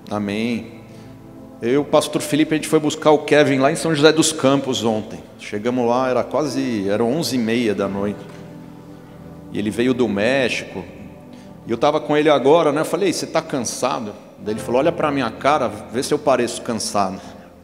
Amém. Eu e o pastor Felipe, a gente foi buscar o Kevin lá em São José dos Campos ontem. Chegamos lá, eram 11h30 da noite. E ele veio do México. E eu estava com ele agora, né? Eu falei: você está cansado? Daí ele falou: olha para a minha cara, vê se eu pareço cansado.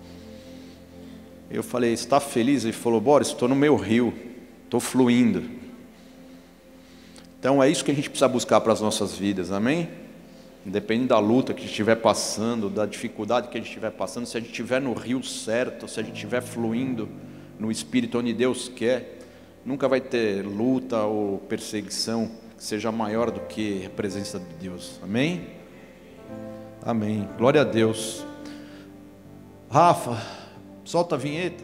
Eu falei: está feliz? Ele falou: Boris, estou no meu rio, estou fluindo. Então é isso que a gente precisa buscar para as nossas vidas, amém? Independente da luta que a gente estiver passando, da dificuldade que a gente estiver passando, se a gente estiver no rio certo, se a gente estiver fluindo no Espírito onde Deus quer, nunca vai ter luta ou perseguição que seja maior do que a presença de Deus, amém? Amém, glória a Deus. Rafa, solta a vinheta.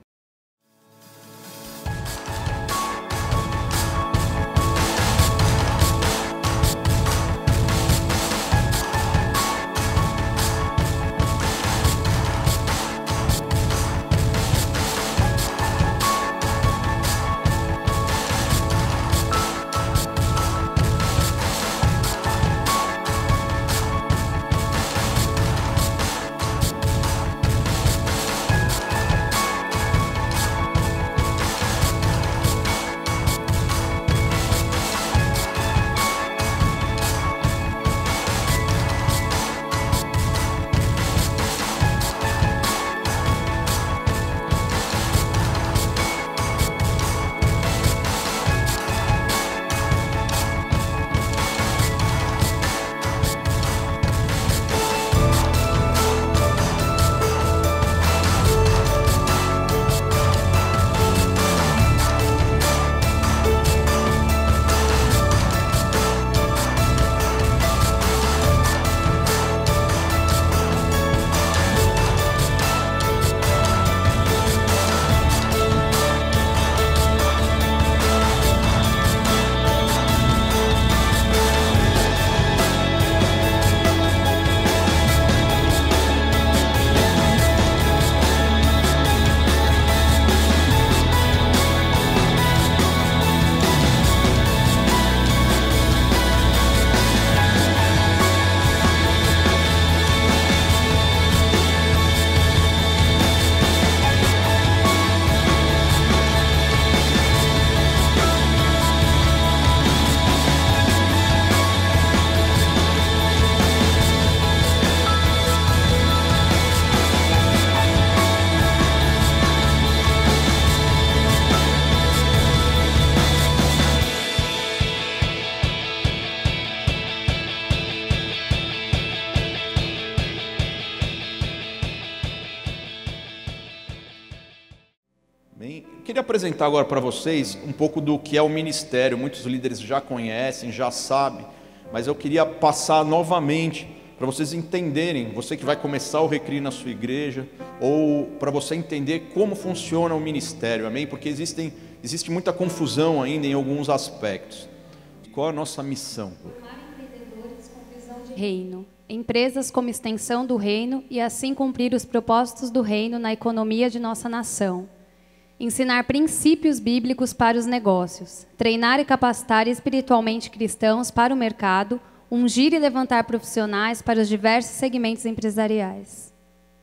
Queria apresentar agora para vocês um pouco do que é o ministério. Muitos líderes já conhecem, já sabem, mas eu queria passar novamente para vocês entenderem, você que vai começar o Recrio na sua igreja, ou para você entender como funciona o ministério, amém? Porque existe muita confusão ainda em alguns aspectos. Qual é a nossa missão? Formar empreendedores com visão de reino, empresas como extensão do reino e assim cumprir os propósitos do reino na economia de nossa nação. Ensinar princípios bíblicos para os negócios, treinar e capacitar espiritualmente cristãos para o mercado, ungir e levantar profissionais para os diversos segmentos empresariais.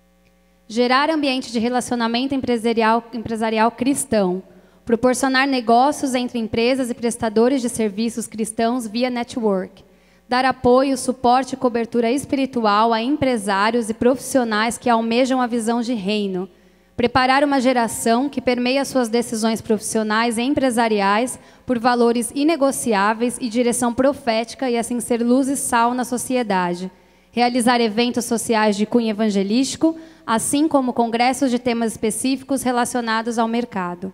Gerar ambiente de relacionamento empresarial cristão, proporcionar negócios entre empresas e prestadores de serviços cristãos via network, dar apoio, suporte e cobertura espiritual a empresários e profissionais que almejam a visão de reino, preparar uma geração que permeia suas decisões profissionais e empresariais por valores inegociáveis e direção profética e assim ser luz e sal na sociedade. Realizar eventos sociais de cunho evangelístico, assim como congressos de temas específicos relacionados ao mercado.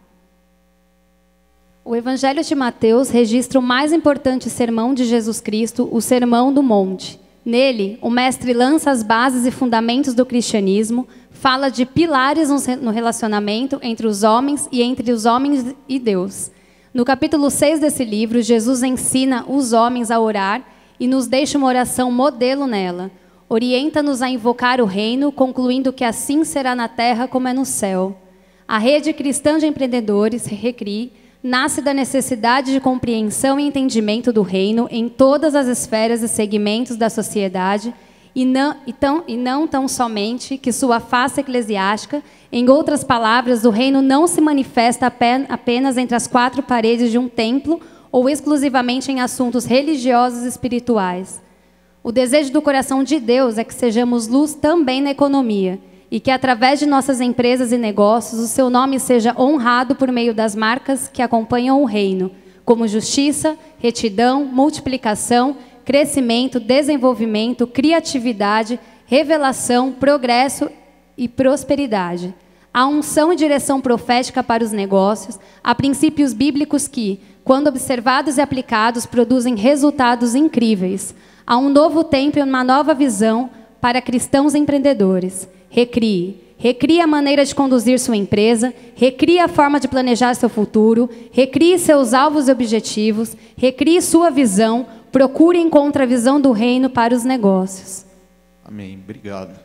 O Evangelho de Mateus registra o mais importante sermão de Jesus Cristo, o Sermão do Monte. Nele, o mestre lança as bases e fundamentos do cristianismo, fala de pilares no relacionamento entre os homens e entre os homens e Deus. No capítulo 6 desse livro, Jesus ensina os homens a orar e nos deixa uma oração modelo nela. Orienta-nos a invocar o reino, concluindo que assim será na terra como é no céu. A Rede Cristã de Empreendedores, RECRI, nasce da necessidade de compreensão e entendimento do reino em todas as esferas e segmentos da sociedade e não tão somente que sua face eclesiástica, em outras palavras, o reino não se manifesta apenas entre as quatro paredes de um templo ou exclusivamente em assuntos religiosos e espirituais. O desejo do coração de Deus é que sejamos luz também na economia e que, através de nossas empresas e negócios, o seu nome seja honrado por meio das marcas que acompanham o reino, como justiça, retidão, multiplicação, crescimento, desenvolvimento, criatividade, revelação, progresso e prosperidade. Há unção e direção profética para os negócios, há princípios bíblicos que, quando observados e aplicados, produzem resultados incríveis. Há um novo tempo e uma nova visão para cristãos empreendedores. Recrie a maneira de conduzir sua empresa, recrie a forma de planejar seu futuro, recrie seus alvos e objetivos, recrie sua visão, procure e encontre a visão do reino para os negócios. Amém. Obrigado.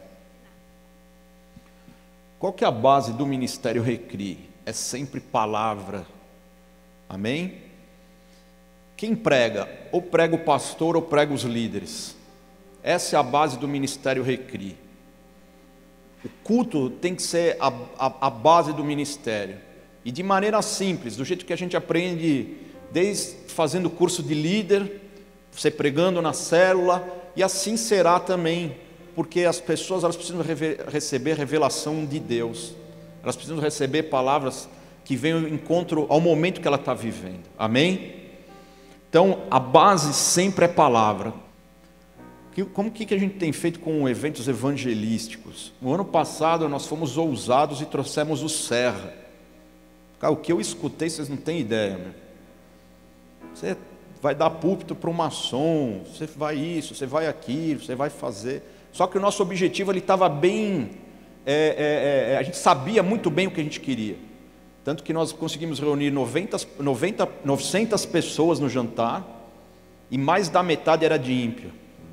Qual que é a base do Ministério Recrie? É sempre palavra. Amém? Quem prega? Ou prega o pastor ou prega os líderes. Essa é a base do Ministério Recrie. O culto tem que ser a base do ministério. E de maneira simples, do jeito que a gente aprende, desde fazendo curso de líder, você pregando na célula, e assim será também, porque as pessoas elas precisam receber revelação de Deus. Elas precisam receber palavras que venham em encontro ao momento que ela está vivendo. Amém? Então, a base sempre é palavra. Como que a gente tem feito com eventos evangelísticos? No ano passado nós fomos ousados e trouxemos o Serra. Cara, o que eu escutei, vocês não têm ideia, meu. Você vai dar púlpito para um maçom, você vai isso, você vai aquilo, você vai fazer. Só que o nosso objetivo ele estava bem, a gente sabia muito bem o que a gente queria. Tanto que nós conseguimos reunir 900 pessoas no jantar, e mais da metade era de ímpio.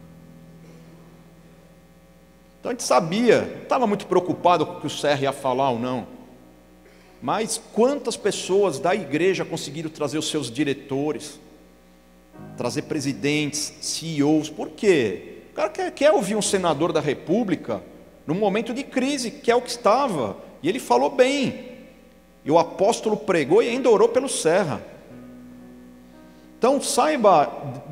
Então a gente sabia, não estava muito preocupado com o que o Serra ia falar ou não. Mas quantas pessoas da igreja conseguiram trazer os seus diretores, trazer presidentes, CEOs? Por quê? O cara quer ouvir um senador da república num momento de crise, que é o que estava. E ele falou bem. E o apóstolo pregou e ainda orou pelo Serra. Então saiba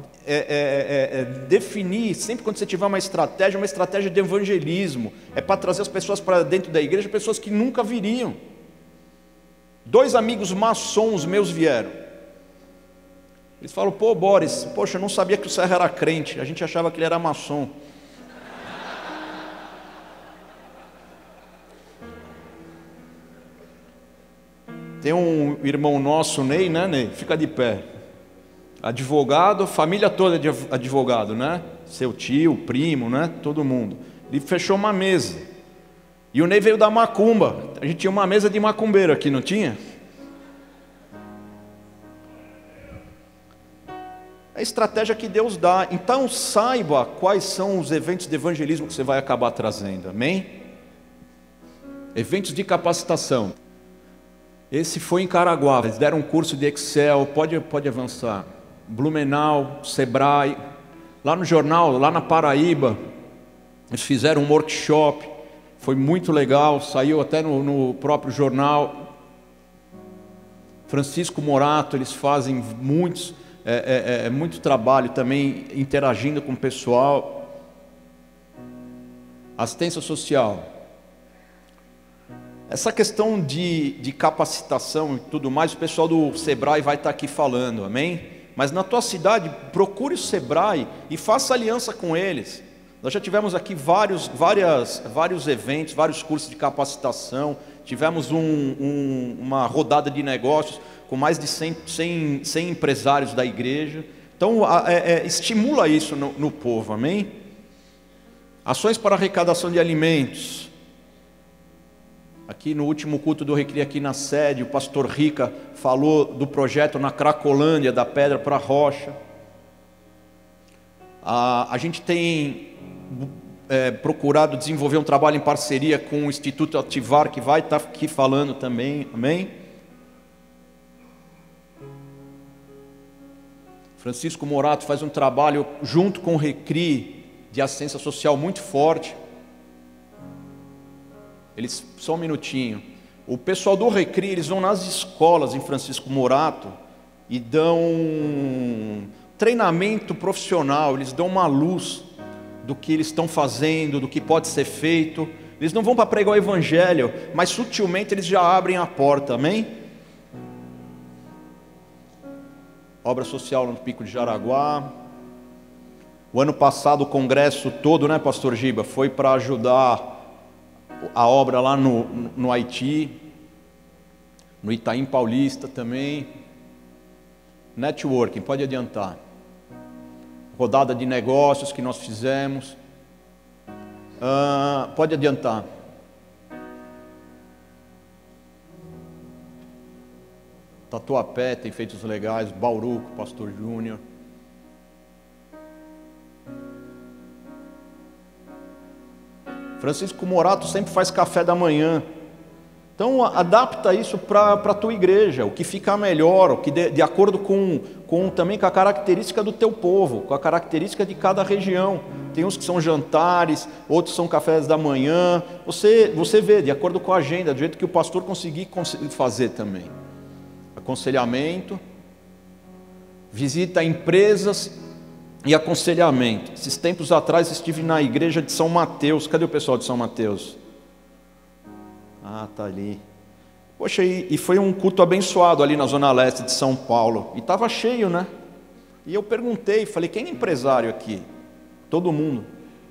definir, sempre quando você tiver uma estratégia de evangelismo. É para trazer as pessoas para dentro da igreja, pessoas que nunca viriam. 2 amigos maçons meus vieram. Eles falam, pô Boris, poxa, eu não sabia que o Serra era crente, a gente achava que ele era maçom. Tem um irmão nosso, Ney, né, Ney? Fica de pé. Advogado, família toda de advogado, né? Seu tio, primo, né? Todo mundo. Ele fechou uma mesa. E o Ney veio da macumba. A gente tinha uma mesa de macumbeiro aqui, não tinha? É a estratégia que Deus dá. Então saiba quais são os eventos de evangelismo que você vai acabar trazendo. Amém? Eventos de capacitação. Esse foi em Caraguá. Eles deram um curso de Excel. Pode avançar. Blumenau, Sebrae, lá no jornal, lá na Paraíba, eles fizeram um workshop, foi muito legal, saiu até no próprio jornal. Francisco Morato, eles fazem muito trabalho também, interagindo com o pessoal. Assistência social. Essa questão de capacitação e tudo mais, o pessoal do Sebrae vai estar aqui falando, amém? Mas na tua cidade, procure o Sebrae e faça aliança com eles. Nós já tivemos aqui vários eventos, vários cursos de capacitação. Tivemos uma rodada de negócios com mais de 100 empresários da igreja. Então, estimula isso no povo, amém? Ações para arrecadação de alimentos. Aqui no último culto do Recrie, aqui na sede, o pastor Rica falou do projeto na Cracolândia, da pedra para a rocha. A gente tem procurado desenvolver um trabalho em parceria com o Instituto Ativar, que vai estar aqui falando também, amém? Francisco Morato faz um trabalho junto com o Recrie, de assistência social muito forte. Só um minutinho. O pessoal do Recri, eles vão nas escolas em Francisco Morato e dão treinamento profissional, eles dão uma luz do que eles estão fazendo, do que pode ser feito. Eles não vão para pregar o evangelho, mas sutilmente eles já abrem a porta, amém? Obra social no Pico de Jaraguá. O ano passado o congresso todo, né, pastor Giba, foi para ajudar a obra lá no Haiti, no Itaim Paulista também. Networking, pode adiantar. Rodada de negócios que nós fizemos. Pode adiantar. Tatuapé tem feitos legais. Bauru, pastor Júnior. Francisco Morato sempre faz café da manhã. Então adapta isso para a tua igreja, o que ficar melhor, o que de acordo também com a característica do teu povo, com a característica de cada região. Tem uns que são jantares, outros são cafés da manhã. Você vê, de acordo com a agenda, do jeito que o pastor conseguir fazer também. Aconselhamento, visita a empresas e aconselhamento. Esses tempos atrás estive na igreja de São Mateus. Cadê o pessoal de São Mateus? Tá ali. Poxa, e foi um culto abençoado ali na Zona Leste de São Paulo. E estava cheio, né? E eu perguntei, falei, quem é empresário aqui? Todo mundo.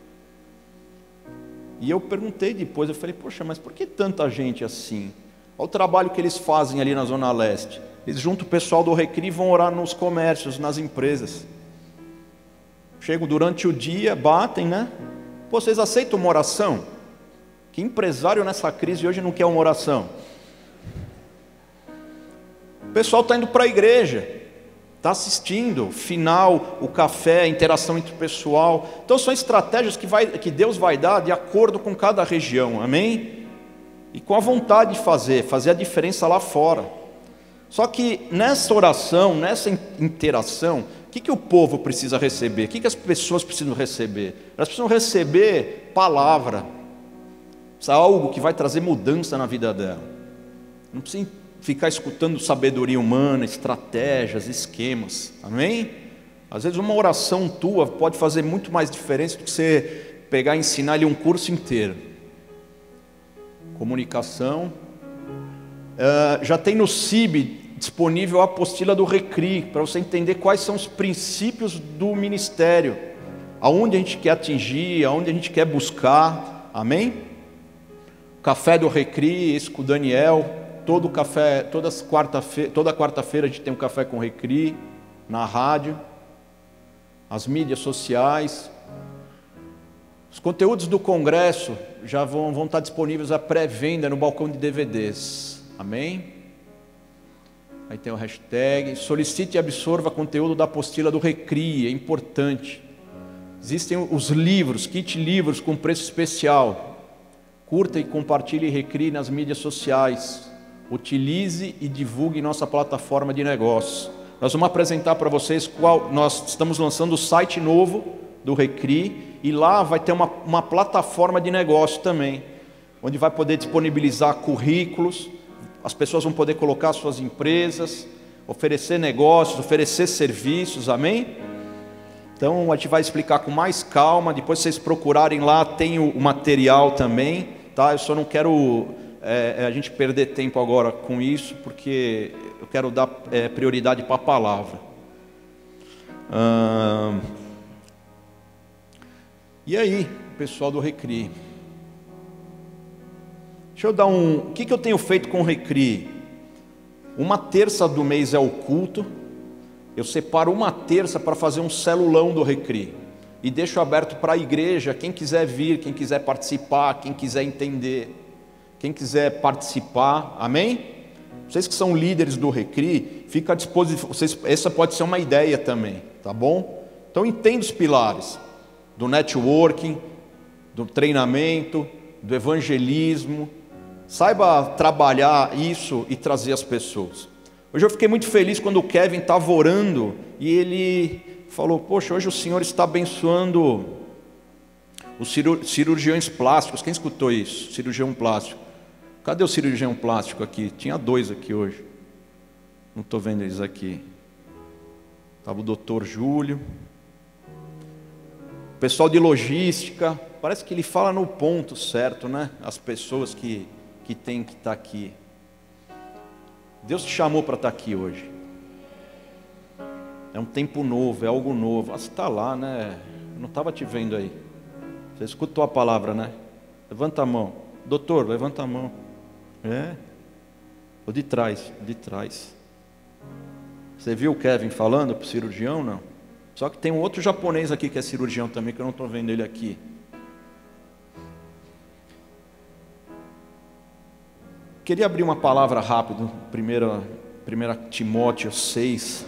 E eu perguntei depois, eu falei, poxa, mas por que tanta gente assim? Olha o trabalho que eles fazem ali na Zona Leste. Eles juntam o pessoal do Recri e vão orar nos comércios, nas empresas. Chegam durante o dia, batem, né? Pô, vocês aceitam uma oração? Que empresário nessa crise hoje não quer uma oração? O pessoal está indo para a igreja, está assistindo, final, o café, a interação entre o pessoal. Então são estratégias que Deus vai dar de acordo com cada região, amém? E com a vontade de fazer a diferença lá fora. Só que nessa oração, nessa interação, o que o povo precisa receber? O que as pessoas precisam receber? Elas precisam receber palavra. Algo que vai trazer mudança na vida dela. Não precisa ficar escutando sabedoria humana, estratégias, esquemas, amém? Às vezes uma oração tua pode fazer muito mais diferença do que você pegar e ensinar ali um curso inteiro. Comunicação. Já tem no CIB disponível a apostila do Recri, para você entender quais são os princípios do ministério, aonde a gente quer atingir, aonde a gente quer buscar, amém? Café do Recri, esse com o Daniel, toda quarta-feira a gente tem um café com o Recri, na rádio, as mídias sociais. Os conteúdos do congresso já vão estar disponíveis à pré-venda no balcão de DVDs, amém? Aí tem o hashtag, solicite e absorva conteúdo da apostila do Recri, é importante. Existem os livros, kit livros com preço especial. Curta e compartilhe Recri nas mídias sociais. Utilize e divulgue nossa plataforma de negócios. Nós vamos apresentar para vocês nós estamos lançando o site novo do Recri e lá vai ter uma plataforma de negócio também, onde vai poder disponibilizar currículos, as pessoas vão poder colocar suas empresas, oferecer negócios, oferecer serviços, amém? Então a gente vai explicar com mais calma, depois vocês procurarem lá, tem o material também. Tá, eu só não quero a gente perder tempo agora com isso, porque eu quero dar prioridade para a palavra. E aí, pessoal do Recri? Deixa eu dar o que eu tenho feito com o Recri? Uma terça do mês é o culto. Eu separo uma terça para fazer um celulão do Recri. E deixo aberto para a igreja, quem quiser vir, quem quiser participar, quem quiser entender, quem quiser participar, amém? Vocês que são líderes do Recri, fica à disposição, essa pode ser uma ideia também, tá bom? Então entenda os pilares do networking, do treinamento, do evangelismo, saiba trabalhar isso e trazer as pessoas. Hoje eu fiquei muito feliz quando o Kevin estava orando e ele falou, poxa, hoje o Senhor está abençoando Os cirurgiões plásticos, quem escutou isso? Cirurgião plástico. Cadê o cirurgião plástico aqui? Tinha 2 aqui hoje. Não estou vendo eles aqui. Estava o doutor Júlio. O pessoal de logística. Parece que ele fala no ponto certo, né? As pessoas que têm que estar aqui. Deus te chamou para estar aqui hoje. É um tempo novo, é algo novo. Ah, você está lá, né? Eu não estava te vendo aí. Você escutou a palavra, né? Levanta a mão. Doutor, levanta a mão. O de trás, de trás. Você viu o Kevin falando para o cirurgião, não? Só que tem um outro japonês aqui que é cirurgião também, que eu não estou vendo ele aqui. Queria abrir uma palavra rápido, 1 Timóteo 6.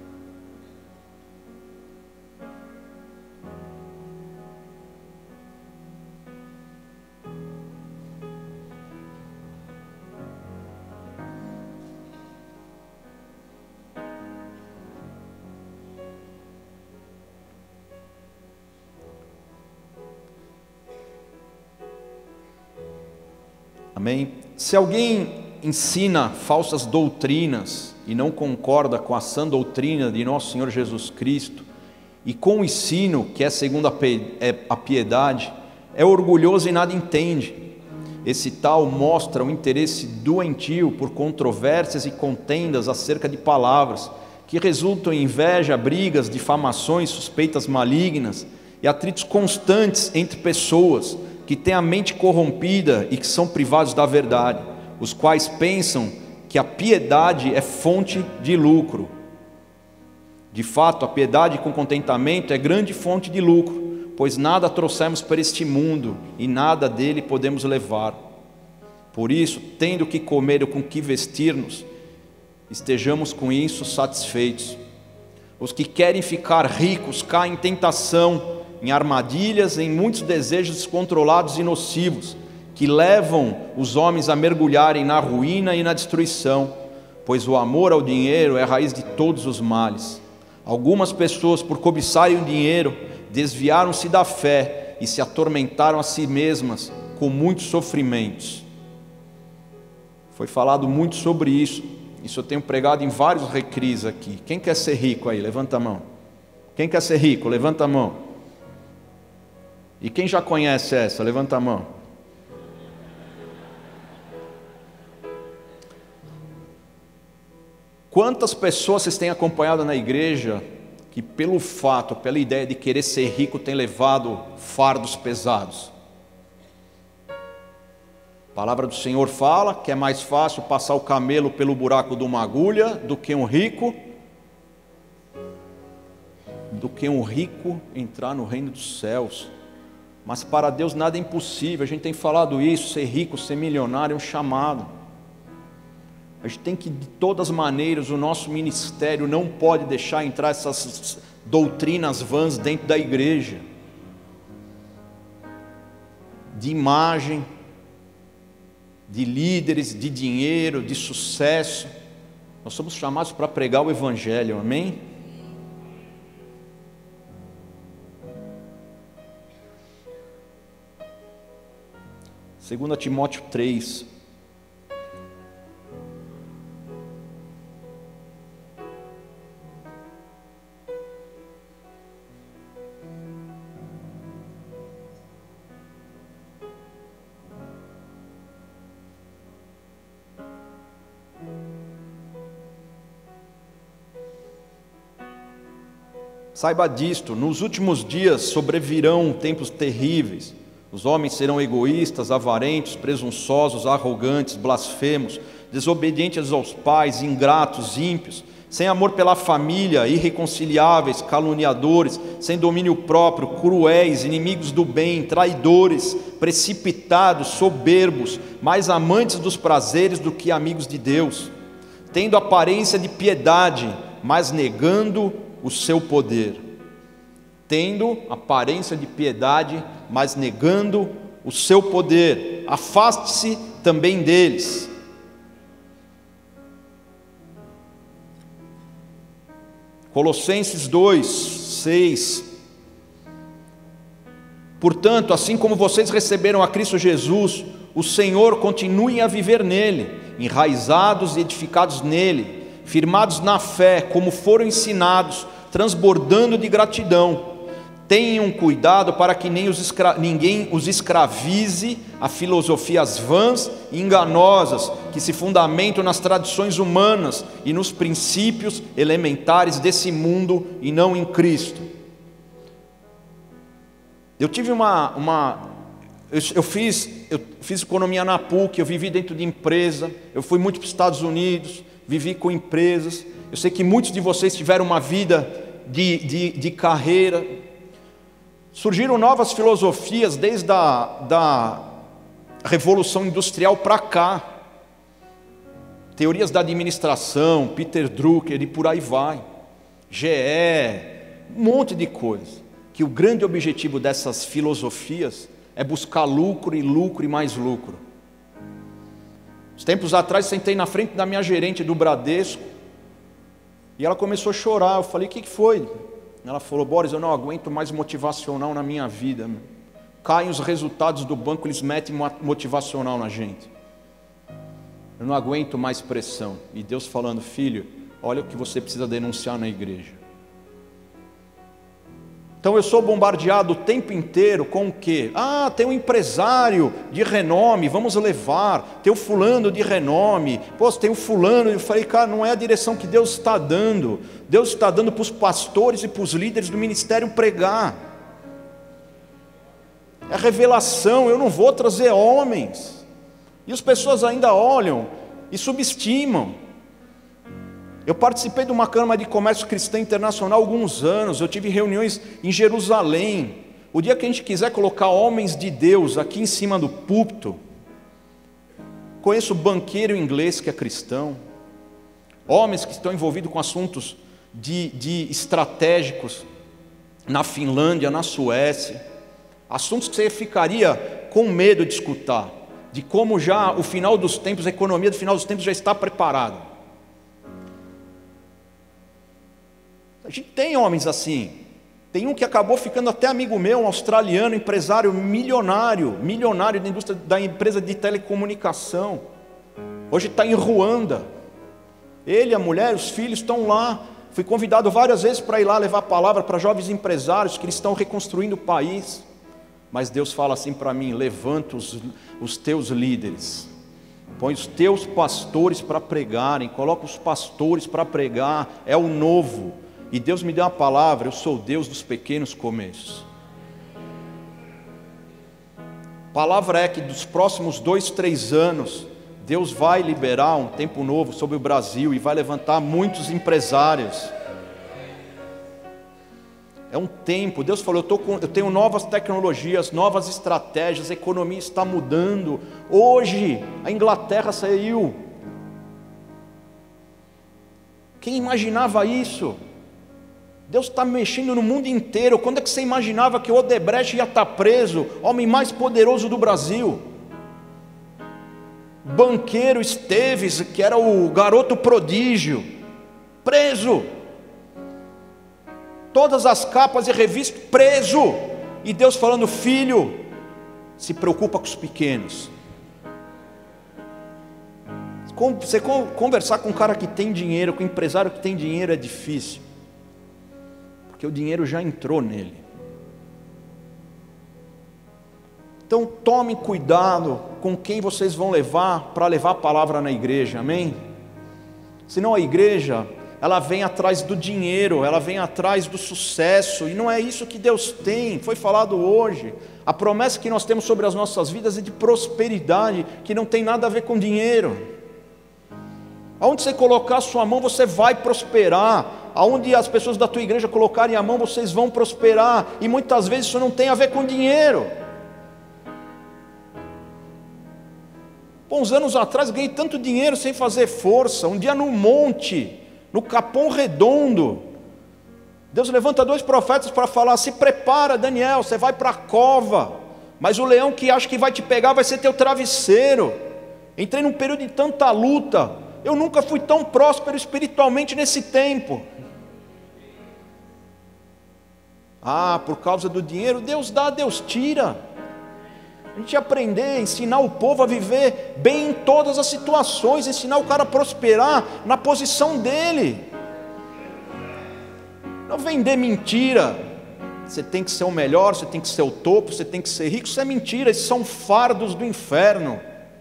Amém? Se alguém ensina falsas doutrinas e não concorda com a sã doutrina de nosso Senhor Jesus Cristo e com o ensino que é segundo a piedade, é orgulhoso e nada entende. Esse tal mostra um interesse doentio por controvérsias e contendas acerca de palavras, que resultam em inveja, brigas, difamações, suspeitas malignas e atritos constantes entre pessoas que têm a mente corrompida e que são privados da verdade, os quais pensam que a piedade é fonte de lucro. De fato, a piedade com contentamento é grande fonte de lucro, pois nada trouxemos para este mundo e nada dele podemos levar. Por isso, tendo que comer ou com que vestir-nos, estejamos com isso satisfeitos. Os que querem ficar ricos caem em tentação, em armadilhas, em muitos desejos descontrolados e nocivos, que levam os homens a mergulharem na ruína e na destruição, pois o amor ao dinheiro é a raiz de todos os males. Algumas pessoas, por cobiçarem o dinheiro, desviaram-se da fé e se atormentaram a si mesmas com muitos sofrimentos. Foi falado muito sobre isso. Isso eu tenho pregado em vários recris aqui. Quem quer ser rico aí? Levanta a mão. Quem quer ser rico? Levanta a mão. E quem já conhece essa? Levanta a mão. Quantas pessoas vocês têm acompanhado na igreja que pelo fato, pela ideia de querer ser rico, tem levado fardos pesados? A palavra do Senhor fala que é mais fácil passar o camelo pelo buraco de uma agulha do que um rico entrar no reino dos céus. Mas para Deus nada é impossível. A gente tem falado isso, ser rico, ser milionário é um chamado. A gente tem que, de todas as maneiras, o nosso ministério não pode deixar entrar essas doutrinas vãs dentro da igreja, de imagem, de líderes, de dinheiro, de sucesso. Nós somos chamados para pregar o evangelho, amém? Segunda Timóteo 3. Saiba disto, nos últimos dias sobrevirão tempos terríveis. Os homens serão egoístas, avarentos, presunçosos, arrogantes, blasfemos, desobedientes aos pais, ingratos, ímpios, sem amor pela família, irreconciliáveis, caluniadores, sem domínio próprio, cruéis, inimigos do bem, traidores, precipitados, soberbos, mais amantes dos prazeres do que amigos de Deus, tendo aparência de piedade, mas negando o seu poder. Tendo aparência de piedade, mas negando o seu poder. Afaste-se também deles. Colossenses 2, 6. Portanto, assim como vocês receberam a Cristo Jesus, o Senhor, continuem a viver nele, enraizados e edificados nele, firmados na fé, como foram ensinados, transbordando de gratidão. Tenham cuidado para que ninguém os escravize a filosofias vãs e enganosas, que se fundamentam nas tradições humanas e nos princípios elementares desse mundo e não em Cristo. Eu tive eu fiz economia na PUC, eu vivi dentro de empresa, eu fui muito para os Estados Unidos, vivi com empresas. Eu sei que muitos de vocês tiveram uma vida de carreira. Surgiram novas filosofias desde da Revolução Industrial para cá. Teorias da administração, Peter Drucker e por aí vai. GE, um monte de coisa. Que o grande objetivo dessas filosofias é buscar lucro e mais lucro. Uns tempos atrás, sentei na frente da minha gerente do Bradesco e ela começou a chorar. Eu falei: o que foi? Ela falou: Boris, eu não aguento mais motivacional na minha vida. Caem os resultados do banco, eles metem motivacional na gente. Eu não aguento mais pressão. E Deus falando: filho, olha o que você precisa denunciar na igreja. Então eu sou bombardeado o tempo inteiro com o quê? Tem um empresário de renome, vamos levar. Tem o fulano de renome. Tem o fulano. Eu falei: cara, não é a direção que Deus está dando. Deus está dando para os pastores e para os líderes do ministério pregar. É revelação. Eu não vou trazer homens. E as pessoas ainda olham e subestimam. Eu participei de uma Câmara de Comércio Cristã Internacional há alguns anos. Eu tive reuniões em Jerusalém. O dia que a gente quiser colocar homens de Deus aqui em cima do púlpito, conheço banqueiro inglês que é cristão, homens que estão envolvidos com assuntos de estratégicos na Finlândia, na Suécia, assuntos que você ficaria com medo de escutar, de como já o final dos tempos, a economia do final dos tempos já está preparada. A gente tem homens assim. Tem um que acabou ficando até amigo meu, um australiano, empresário milionário da indústria da empresa de telecomunicação. Hoje está em Ruanda. Ele, a mulher, os filhos estão lá. Fui convidado várias vezes para ir lá levar a palavra para jovens empresários que eles estão reconstruindo o país. Mas Deus fala assim para mim: levanta os teus líderes, põe os teus pastores para pregarem, coloca os pastores para pregar. É o novo. E Deus me deu uma palavra: eu sou o Deus dos pequenos começos. A palavra é que dos próximos 2, 3 anos, Deus vai liberar um tempo novo sobre o Brasil e vai levantar muitos empresários. É um tempo. Deus falou: eu tenho novas tecnologias, novas estratégias, a economia está mudando. Hoje a Inglaterra saiu. Quem imaginava isso? Deus está mexendo no mundo inteiro. Quando é que você imaginava que o Odebrecht ia estar preso? Homem mais poderoso do Brasil. Banqueiro Esteves, que era o garoto prodígio, preso. Todas as capas de revista, preso. E Deus falando: filho, se preocupa com os pequenos. Você conversar com um cara que tem dinheiro, com um empresário que tem dinheiro é difícil. Porque o dinheiro já entrou nele. Então tomem cuidado com quem vocês vão levar para levar a palavra na igreja, amém? Senão a igreja, ela vem atrás do dinheiro, ela vem atrás do sucesso, e não é isso que Deus tem. Foi falado hoje, a promessa que nós temos sobre as nossas vidas é de prosperidade, que não tem nada a ver com dinheiro. Aonde você colocar a sua mão, você vai prosperar. Aonde as pessoas da tua igreja colocarem a mão, vocês vão prosperar. E muitas vezes isso não tem a ver com dinheiro. Uns anos atrás ganhei tanto dinheiro sem fazer força. Um dia no monte, no Capão Redondo, Deus levanta 2 profetas para falar: se prepara, Daniel, você vai para a cova, mas o leão que acha que vai te pegar vai ser teu travesseiro. Entrei num período de tanta luta. Eu nunca fui tão próspero espiritualmente nesse tempo. Ah, por causa do dinheiro, Deus dá, Deus tira. A gente aprender, ensinar o povo a viver bem em todas as situações, ensinar o cara a prosperar na posição dele. Não vender mentira. Você tem que ser o melhor, você tem que ser o topo, você tem que ser rico. Isso é mentira, isso são fardos do inferno.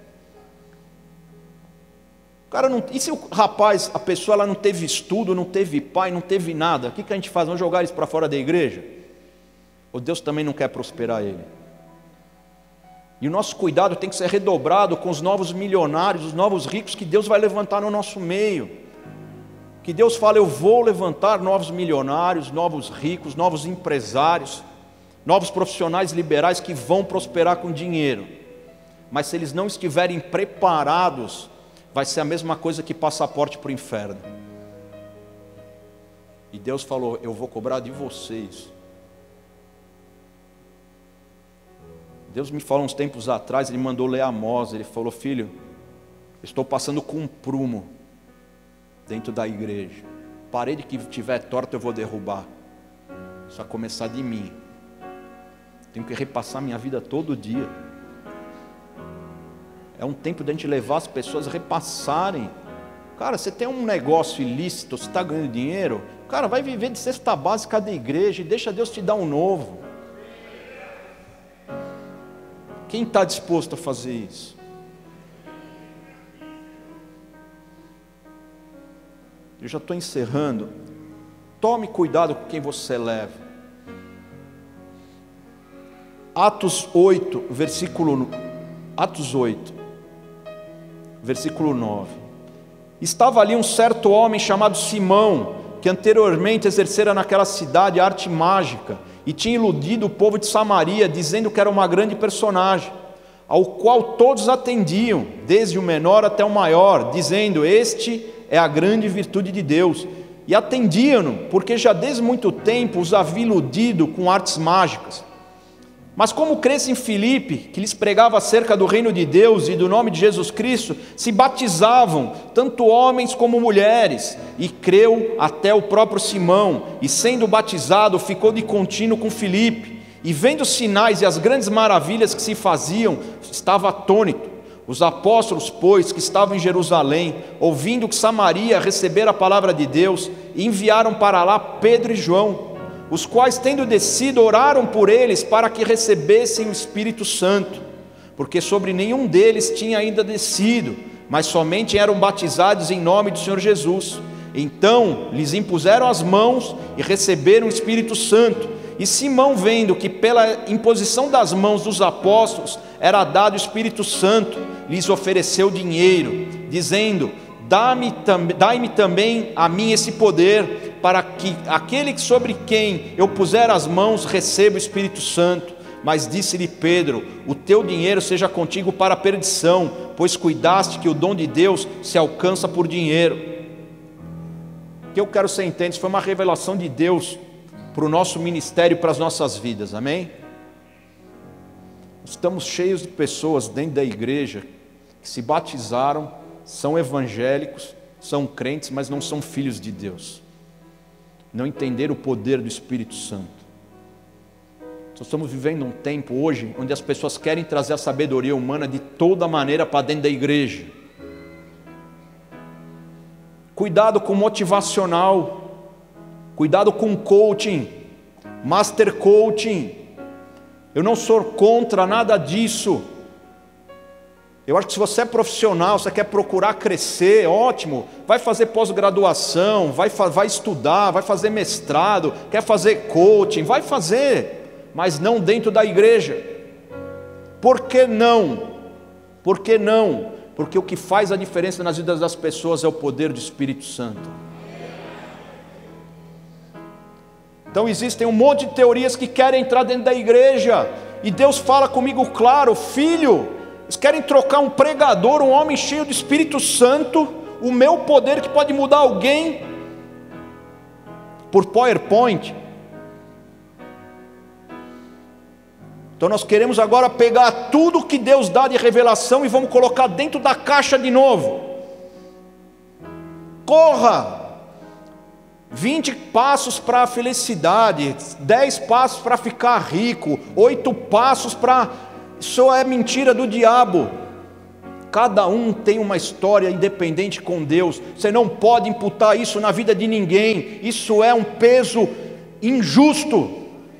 O cara não, e se o rapaz, a pessoa ela não teve estudo, não teve pai, não teve nada, o que a gente faz? Vamos jogar eles para fora da igreja? Ou Deus também não quer prosperar ele? E o nosso cuidado tem que ser redobrado com os novos milionários, os novos ricos que Deus vai levantar no nosso meio. Que Deus fala, eu vou levantar novos milionários, novos ricos, novos empresários, novos profissionais liberais que vão prosperar com dinheiro. Mas se eles não estiverem preparados, vai ser a mesma coisa que passaporte para o inferno. E Deus falou, eu vou cobrar de vocês. Deus me falou uns tempos atrás, Ele mandou ler Amós, Ele falou, filho, estou passando com um prumo dentro da igreja. Parede que tiver torta eu vou derrubar. Isso vai começar de mim. Tenho que repassar minha vida todo dia. É um tempo de a gente levar as pessoas a repassarem. Cara, você tem um negócio ilícito, você está ganhando dinheiro, cara, vai viver de cesta básica da igreja e deixa Deus te dar um novo. Quem está disposto a fazer isso? Eu já estou encerrando. Tome cuidado com quem você leva. Atos 8, versículo 9. Estava ali um certo homem chamado Simão, que anteriormente exercera naquela cidade a arte mágica, e tinha iludido o povo de Samaria, dizendo que era uma grande personagem, ao qual todos atendiam, desde o menor até o maior, dizendo, este é a grande virtude de Deus. E atendiam-no, porque já desde muito tempo os havia iludido com artes mágicas. Mas como cresce em Filipe, que lhes pregava acerca do reino de Deus e do nome de Jesus Cristo, se batizavam, tanto homens como mulheres, e creu até o próprio Simão, e sendo batizado, ficou de contínuo com Filipe, e vendo os sinais e as grandes maravilhas que se faziam, estava atônito. Os apóstolos, pois, que estavam em Jerusalém, ouvindo que Samaria recebera a palavra de Deus, enviaram para lá Pedro e João, os quais, tendo descido, oraram por eles para que recebessem o Espírito Santo, porque sobre nenhum deles tinha ainda descido, mas somente eram batizados em nome do Senhor Jesus. Então lhes impuseram as mãos e receberam o Espírito Santo. E Simão, vendo que pela imposição das mãos dos apóstolos era dado o Espírito Santo, lhes ofereceu dinheiro, dizendo, dai-me também a mim esse poder, para que aquele sobre quem eu puser as mãos receba o Espírito Santo. Mas disse-lhe Pedro, o teu dinheiro seja contigo para a perdição, pois cuidaste que o dom de Deus se alcança por dinheiro. O que eu quero que você entenda, isso foi uma revelação de Deus para o nosso ministério e para as nossas vidas, amém? Estamos cheios de pessoas dentro da igreja que se batizaram, são evangélicos, são crentes, mas não são filhos de Deus. Não entenderam o poder do Espírito Santo. Nós estamos vivendo um tempo hoje onde as pessoas querem trazer a sabedoria humana de toda maneira para dentro da igreja. Cuidado com motivacional, cuidado com coaching, master coaching. Eu não sou contra nada disso. Eu acho que se você é profissional, você quer procurar crescer, ótimo, vai fazer pós-graduação, vai estudar, vai fazer mestrado, quer fazer coaching, vai fazer, mas não dentro da igreja. Por que não? Por que não? Porque o que faz a diferença nas vidas das pessoas é o poder do Espírito Santo. Então existem um monte de teorias que querem entrar dentro da igreja, e Deus fala comigo claro, filho, eles querem trocar um pregador, um homem cheio do Espírito Santo, o meu poder que pode mudar alguém, por PowerPoint. Então nós queremos agora pegar tudo que Deus dá de revelação e vamos colocar dentro da caixa de novo. Corra! 20 passos para a felicidade, 10 passos para ficar rico, 8 passos para... Isso é mentira do diabo. Cada um tem uma história independente com Deus. Você não pode imputar isso na vida de ninguém. Isso é um peso injusto.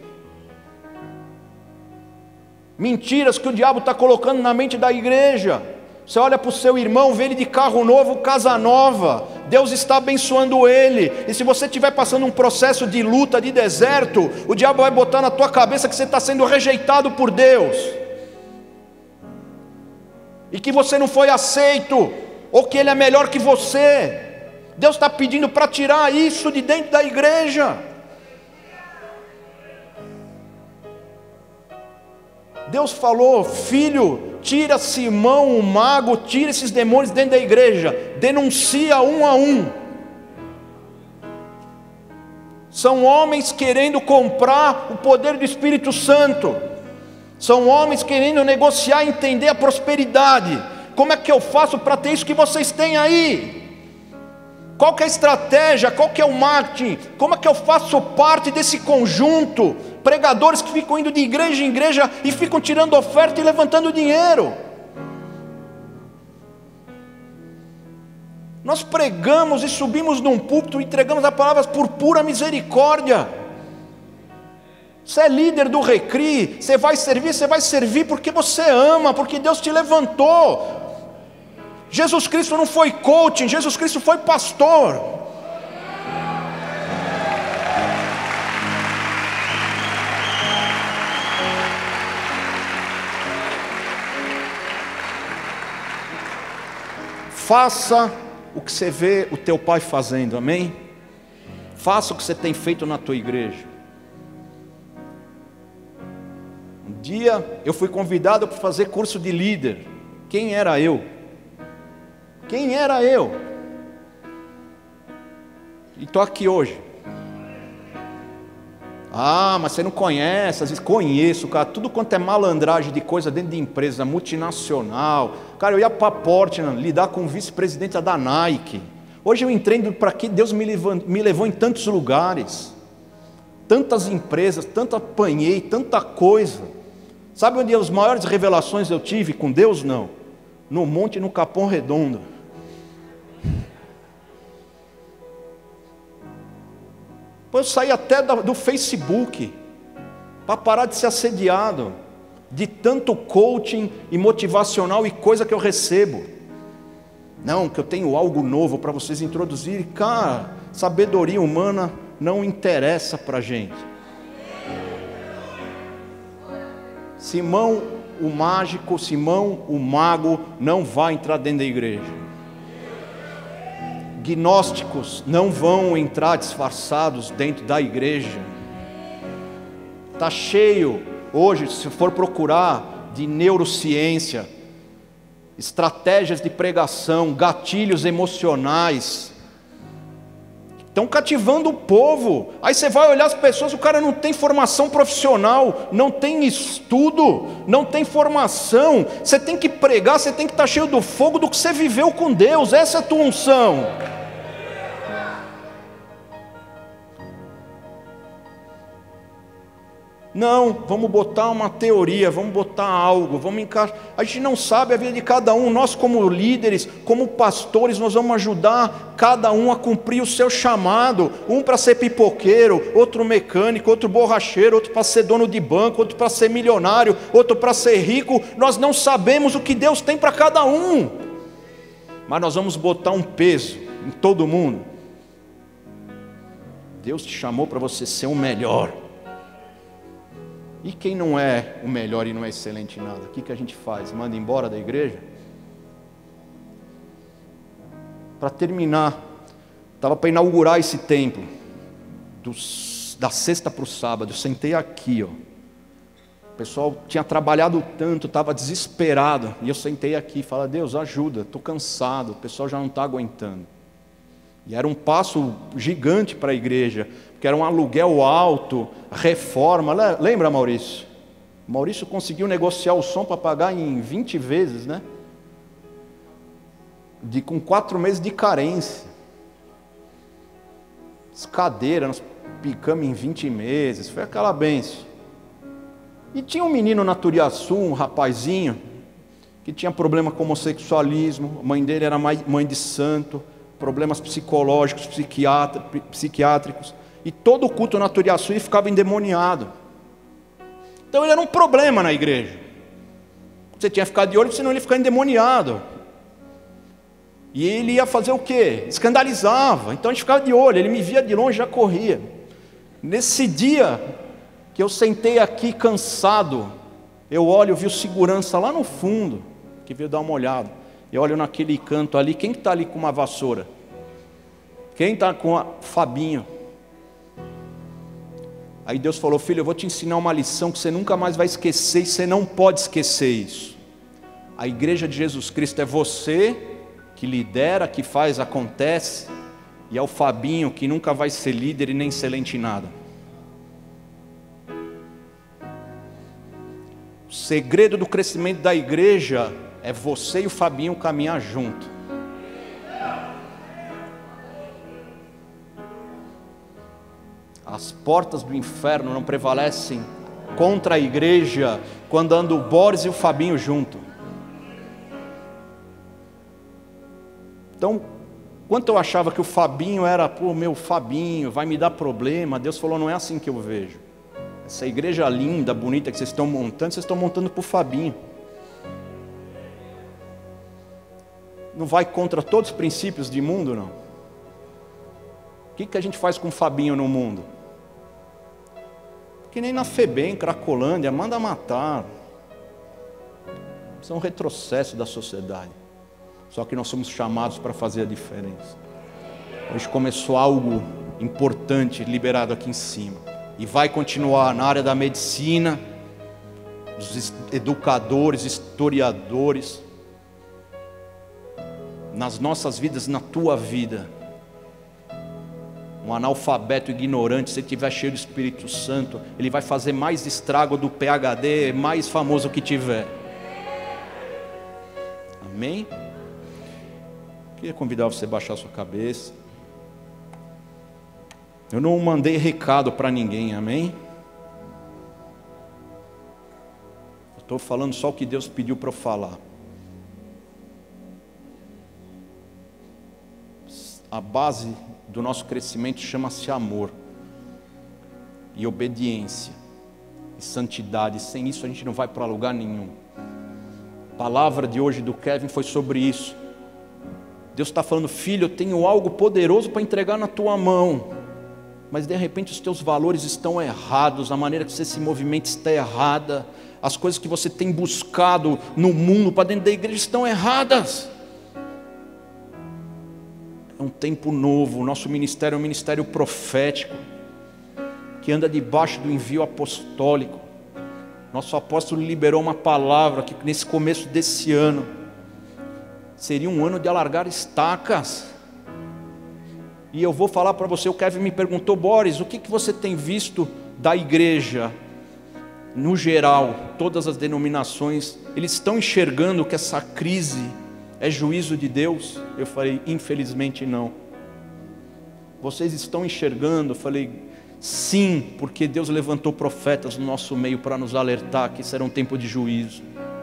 Mentiras que o diabo está colocando na mente da igreja. Você olha para o seu irmão, vê ele de carro novo, casa nova. Deus está abençoando ele. E se você estiver passando um processo de luta, de deserto, o diabo vai botar na tua cabeça que você está sendo rejeitado por Deus, e que você não foi aceito, ou que ele é melhor que você. Deus está pedindo para tirar isso de dentro da igreja. Deus falou: filho, tira Simão o mago, tira esses demônios dentro da igreja, denuncia um a um. São homens querendo comprar o poder do Espírito Santo, são homens querendo negociar e entender a prosperidade. Como é que eu faço para ter isso que vocês têm aí? Qual que é a estratégia? Qual que é o marketing? Como é que eu faço parte desse conjunto? Pregadores que ficam indo de igreja em igreja e ficam tirando oferta e levantando dinheiro. Nós pregamos e subimos num púlpito e entregamos a palavra por pura misericórdia. Você é líder do Recri, você vai servir porque você ama, porque Deus te levantou. Jesus Cristo não foi coaching, Jesus Cristo foi pastor. Faça o que você vê o teu pai fazendo, amém? Faça o que você tem feito na tua igreja. Um dia eu fui convidado para fazer curso de líder. Quem era eu? Quem era eu? E estou aqui hoje. Ah, mas você não conhece? Às vezes conheço, cara, tudo quanto é malandragem de coisa dentro de empresa multinacional. Cara, eu ia para Portland lidar com o vice-presidente da Nike. Hoje eu entendo para que Deus me levou em tantos lugares, tantas empresas, tanto apanhei, tanta coisa. Sabe onde as maiores revelações eu tive com Deus? Não, no monte, no Capão Redondo. Eu saí até do Facebook para parar de ser assediado de tanto coaching e motivacional e coisa que eu recebo. Não, que eu tenho algo novo para vocês introduzirem. Cara, sabedoria humana não interessa para a gente. Simão o mágico, Simão o mago não vai entrar dentro da igreja. Gnósticos não vão entrar disfarçados dentro da igreja. Está cheio hoje, se for procurar, de neurociência, estratégias de pregação, gatilhos emocionais. Estão cativando o povo. Aí você vai olhar as pessoas, o cara não tem formação profissional, não tem estudo, não tem formação. Você tem que pregar, você tem que estar cheio do fogo do que você viveu com Deus. Essa é a tua unção. Não, vamos botar uma teoria, vamos botar algo, vamos encaixar. A gente não sabe a vida de cada um. Nós como líderes, como pastores, nós vamos ajudar cada um a cumprir o seu chamado. Um para ser pipoqueiro, outro mecânico, outro borracheiro, outro para ser dono de banco, outro para ser milionário, outro para ser rico. Nós não sabemos o que Deus tem para cada um, mas nós vamos botar um peso em todo mundo. Deus te chamou para você ser o melhor. E quem não é o melhor e não é excelente em nada? O que a gente faz? Manda embora da igreja? Para terminar, estava para inaugurar esse templo, da sexta para o sábado, eu sentei aqui, ó. O pessoal tinha trabalhado tanto, estava desesperado, e eu sentei aqui e falei: Deus, ajuda, estou cansado, o pessoal já não está aguentando. E era um passo gigante para a igreja, porque era um aluguel alto, reforma. Lembra, Maurício? Maurício conseguiu negociar o som para pagar em 20 vezes, né? Com 4 meses de carência. as cadeiras, nós picamos em 20 meses, foi aquela benção. E tinha um menino na Turiaçu, um rapazinho, que tinha problema com homossexualismo, a mãe dele era mãe de santo, problemas psicológicos, psiquiátricos, e todo o culto na Turiaçu ele ficava endemoniado. Então ele era um problema na igreja. Você tinha que ficar de olho, senão ele ia ficar endemoniado. E ele ia fazer o quê? Escandalizava. Então a gente ficava de olho, ele me via de longe e já corria. Nesse dia que eu sentei aqui cansado, eu olho, vi o segurança lá no fundo, que veio dar uma olhada. Eu olho naquele canto ali, quem está ali com uma vassoura? Quem está com a Fabinho? Aí Deus falou: filho, eu vou te ensinar uma lição que você nunca mais vai esquecer, e você não pode esquecer isso. A igreja de Jesus Cristo é você que lidera, que faz, acontece, e é o Fabinho que nunca vai ser líder e nem excelente em nada. O segredo do crescimento da igreja é você e o Fabinho caminhar junto. As portas do inferno não prevalecem contra a igreja quando andam o Boris e o Fabinho junto. Então, quando eu achava que o Fabinho era, meu Fabinho, vai me dar problema, Deus falou: não é assim que eu vejo. Essa igreja linda, bonita que vocês estão montando para o Fabinho. Não vai contra todos os princípios de mundo, não. O que a gente faz com o Fabinho no mundo? Que nem na FEBEM, Cracolândia, manda matar. Isso é um retrocesso da sociedade. Só que nós somos chamados para fazer a diferença. Hoje começou algo importante liberado aqui em cima. E vai continuar na área da medicina, dos educadores, historiadores, nas nossas vidas, na tua vida. Um analfabeto ignorante, se ele estiver cheio do Espírito Santo, ele vai fazer mais estrago do PhD mais famoso que tiver. Amém? Queria convidar você a baixar sua cabeça. Eu não mandei recado para ninguém, amém? Eu estou falando só o que Deus pediu para eu falar. A base do nosso crescimento chama-se amor e obediência e santidade. Sem isso a gente não vai para lugar nenhum. A palavra de hoje do Kevin foi sobre isso. Deus está falando: filho, eu tenho algo poderoso para entregar na tua mão, mas de repente os teus valores estão errados, a maneira que você se movimenta está errada, as coisas que você tem buscado no mundo, para dentro da igreja, estão erradas. É um tempo novo, o nosso ministério é um ministério profético, que anda debaixo do envio apostólico. Nosso apóstolo liberou uma palavra que nesse começo desse ano seria um ano de alargar estacas. E eu vou falar para você, o Kevin me perguntou: Boris, o que você tem visto da igreja? No geral, todas as denominações, eles estão enxergando que essa crise é juízo de Deus? Eu falei: infelizmente não. Vocês estão enxergando? Eu falei: sim, porque Deus levantou profetas no nosso meio para nos alertar que será um tempo de juízo.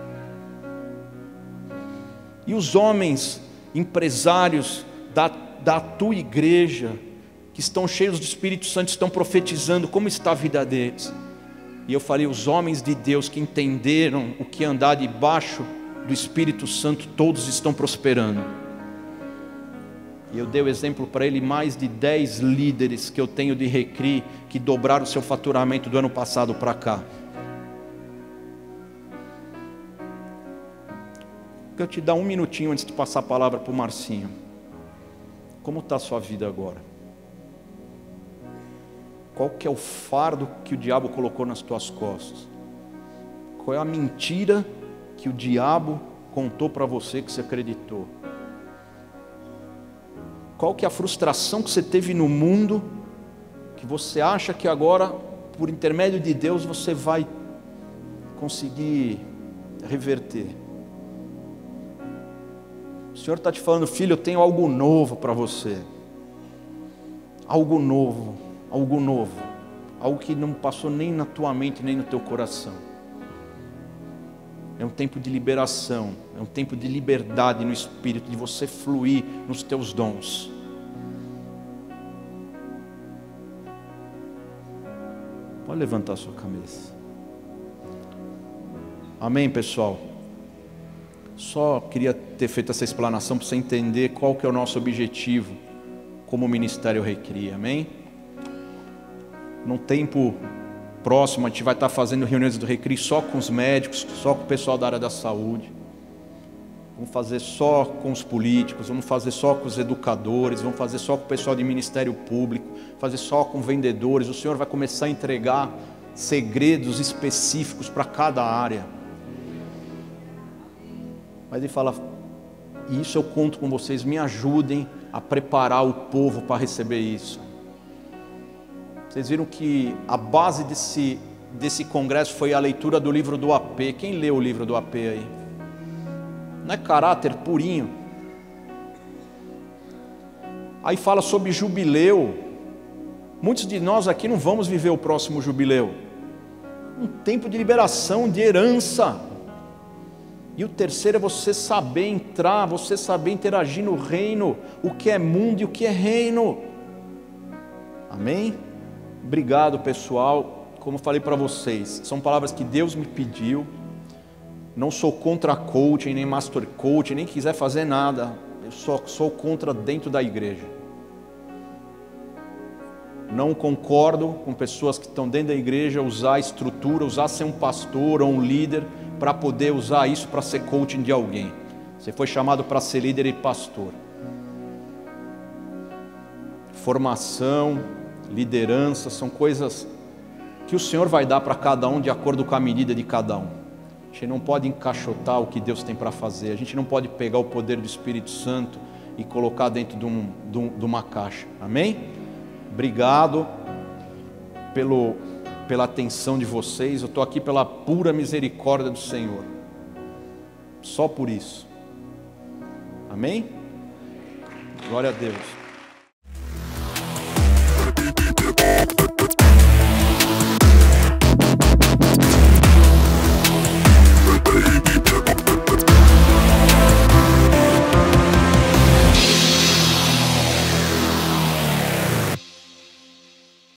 E os homens, empresários da tua igreja, que estão cheios do Espírito Santo, estão profetizando, como está a vida deles? E eu falei: os homens de Deus que entenderam o que é andar debaixo do Espírito Santo, todos estão prosperando. E eu dei o exemplo para ele: mais de 10 líderes que eu tenho de Recri, que dobraram o seu faturamento do ano passado para cá. Eu te dar um minutinho antes de passar a palavra para o Marcinho. Como está a sua vida agora? Qual que é o fardo que o diabo colocou nas tuas costas? Qual é a mentira que o diabo contou para você que você acreditou? Qual que é a frustração que você teve no mundo, que você acha que agora, por intermédio de Deus, você vai conseguir reverter? O Senhor está te falando: filho, eu tenho algo novo para você. algo novo, algo que não passou nem na tua mente, nem no teu coração. É um tempo de liberação, é um tempo de liberdade no Espírito, de você fluir nos teus dons. Pode levantar a sua cabeça. Amém, pessoal? Só queria ter feito essa explanação para você entender qual que é o nosso objetivo como Ministério Recria, amém? Num tempo próximo a gente vai estar fazendo reuniões do Recria só com os médicos, só com o pessoal da área da saúde. Vamos fazer só com os políticos, vamos fazer só com os educadores, vamos fazer só com o pessoal de Ministério Público, fazer só com vendedores. O Senhor vai começar a entregar segredos específicos para cada área. Mas Ele fala, isso eu conto com vocês, me ajudem a preparar o povo para receber isso. Vocês viram que a base desse congresso foi a leitura do livro do AP. Quem leu o livro do AP aí? Não é caráter purinho? Aí fala sobre jubileu. Muitos de nós aqui não vamos viver o próximo jubileu. Um tempo de liberação, de herança. E o terceiro é você saber entrar, você saber interagir no reino, o que é mundo e o que é reino. Amém? Obrigado, pessoal. Como falei para vocês, são palavras que Deus me pediu. Não sou contra coaching, nem master coaching, nem quiser fazer nada. Eu só sou contra dentro da igreja. Não concordo com pessoas que estão dentro da igreja usar a estrutura, usar ser um pastor ou um líder para poder usar isso para ser coaching de alguém. Você foi chamado para ser líder e pastor. Formação, liderança, são coisas que o Senhor vai dar para cada um de acordo com a medida de cada um. A gente não pode encaixotar o que Deus tem para fazer. A gente não pode pegar o poder do Espírito Santo e colocar dentro de uma caixa. Amém? Obrigado pela atenção de vocês. Eu estou aqui pela pura misericórdia do Senhor. Só por isso. Amém? Glória a Deus.